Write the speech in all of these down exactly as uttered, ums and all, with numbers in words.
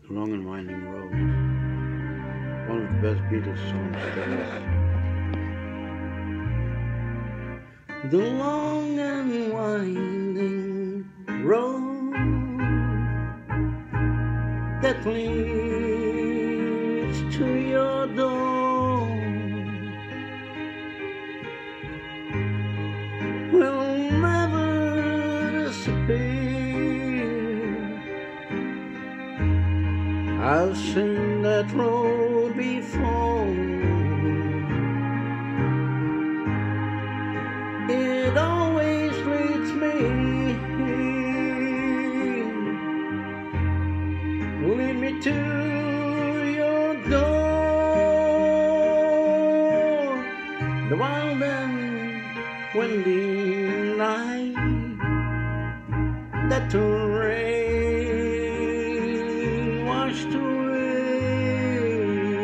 The Long and Winding Road, one of the best Beatles songs there is. The long and winding road that leads to your door will never disappear. I've seen that road before. It always leads me, lead me to your door. The wild and windy night that the rain washed away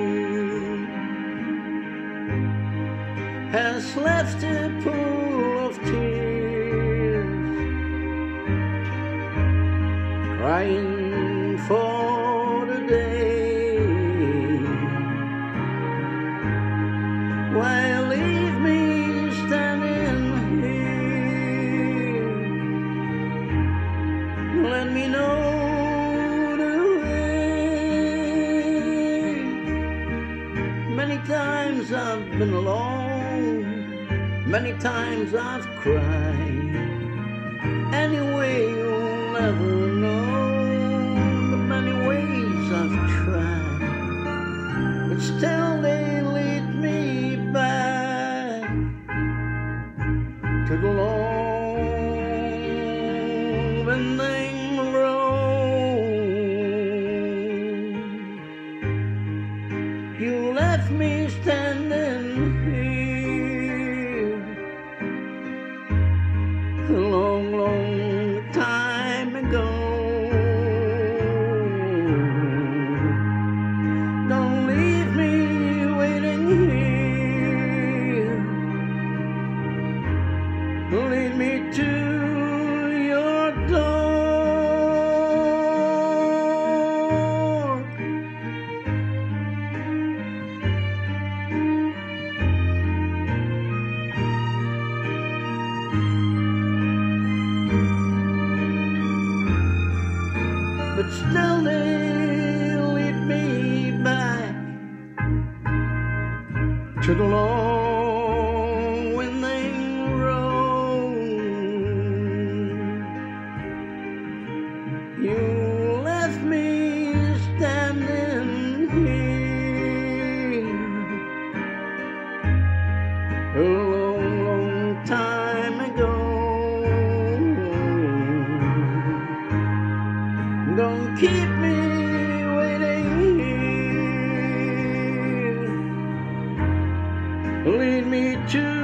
has left a pool of tears, crying for the day. Why leave me standing here? Let me know the way. Many times I've been alone, many times I've cried. Anyway, you'll never know the many ways I've tried, but still they lead me back to the long winding road. You left me standing here a long, long time ago. Don't leave me waiting here. Lead me to your door. But still they lead me back to the long winding road. You left me standing here a long, long time ago. Don't keep me waiting here. Lead me to